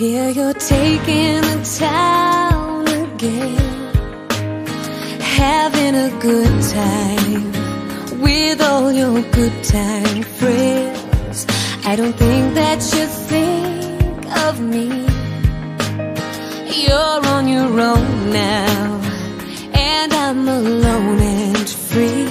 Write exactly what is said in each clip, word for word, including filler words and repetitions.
hear you're taking the town again, having a good time with all your good time friends. I don't think that you think of me. You're on your own now, and I'm alone and free.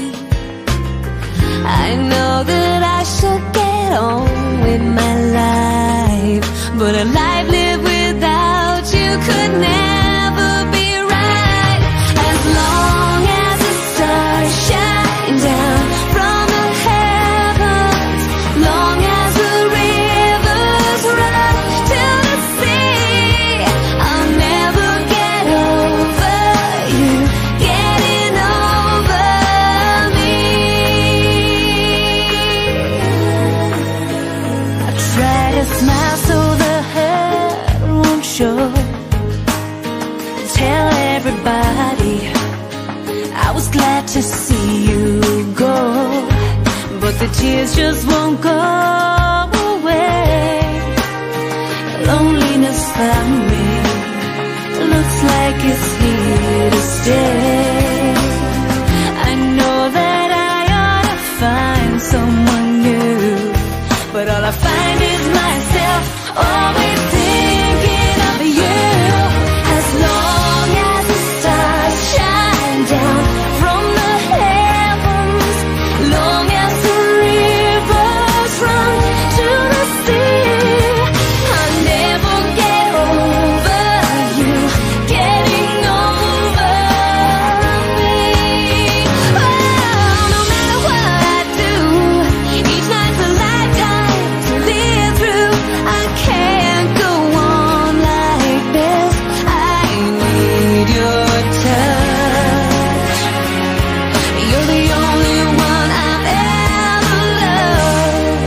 I know that I should get on with my life, but a life lived without you could never be right. As long as the stars shine down from the heavens, long as the rivers run to the sea, I'll never get over you getting over me. I try to smile so the hurt won't show. Tell everybody I was glad to see you go, but the tears just won't go away. Loneliness found me, looks like it's here to stay. I know that I ought to find someone new, but all I find is myself, always thinking of you. As long as the stars shine down from the heavens, long as the rivers run to the sea, I'll never get over you getting over me. Oh, no matter what I do, each night's a lifetime to live through. I can't go on like this. I need your touch. You're the only one I've ever loved.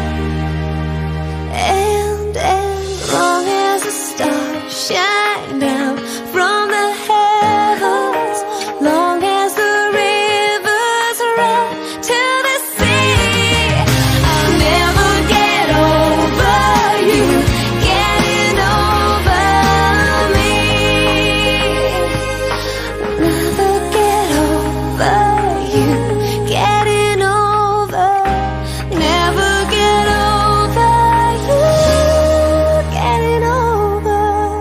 And as long as the stars shine down from the heavens, long as the rivers run to the sea, I'll never get over you getting over me. Never get over you getting over. Never get over you getting over.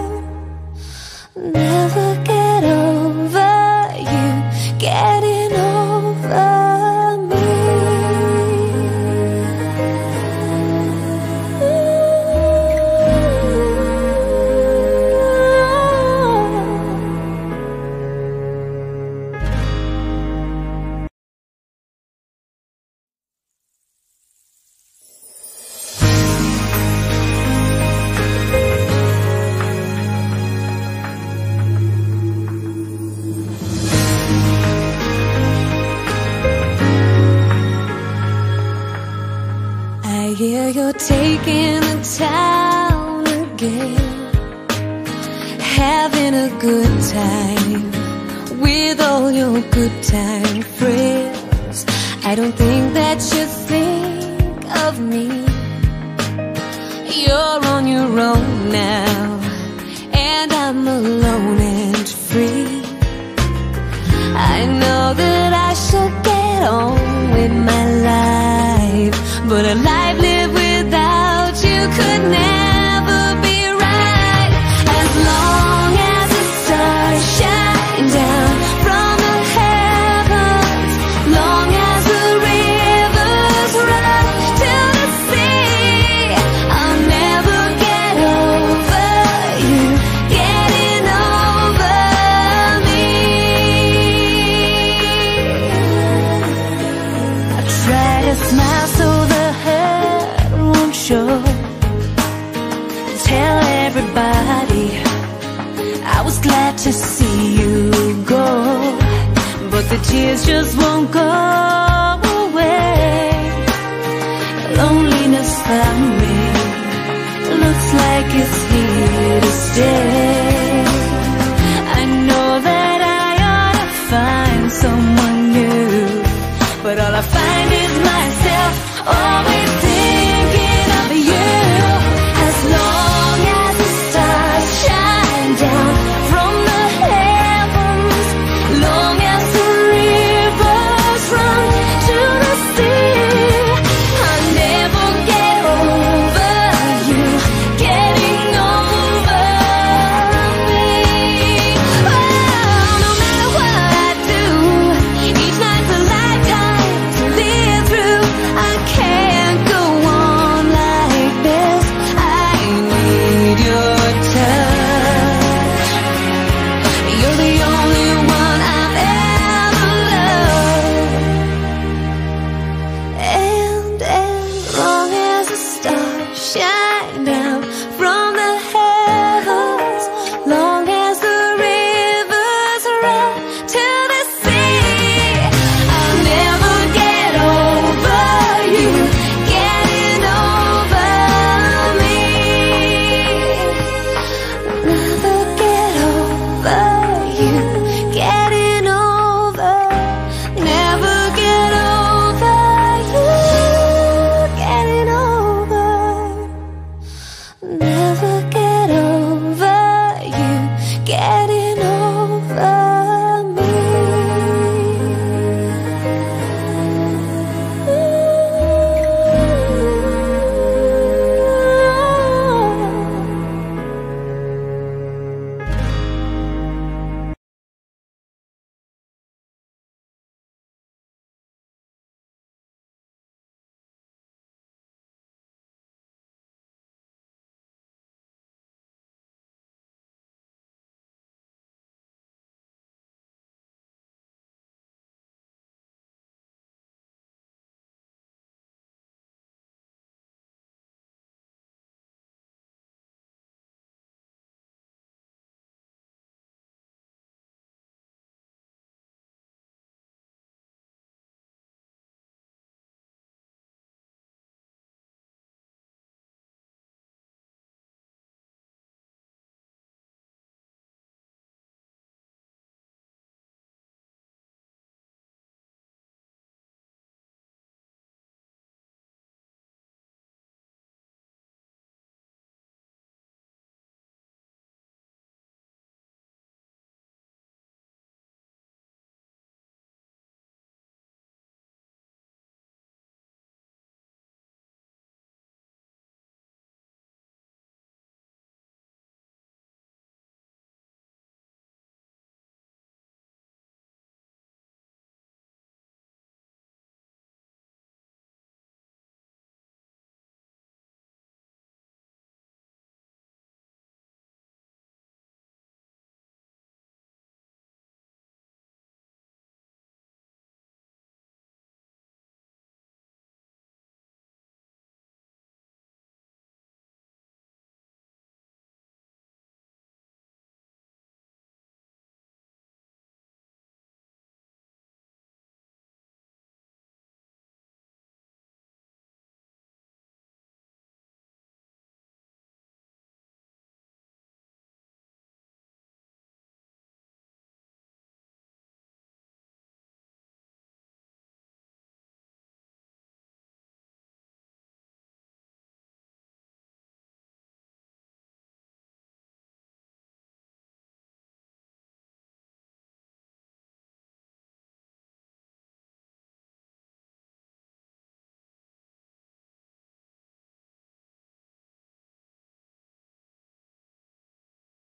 Never get over you getting over me. I hear you're taking the town again, having a good time with all your good time friends. I don't think that you think of me. You're on your own now, and I'm alone and free. I know that I should get on with my life, but a life lived without you could never be right. As long as the stars shine down from the heavens, long as the rivers run to the sea, I'll never get over you getting over me. I try to smile so the hurt won't show. Tell everybody I was glad to see you go, but the tears just won't go away. Loneliness found me, looks like it's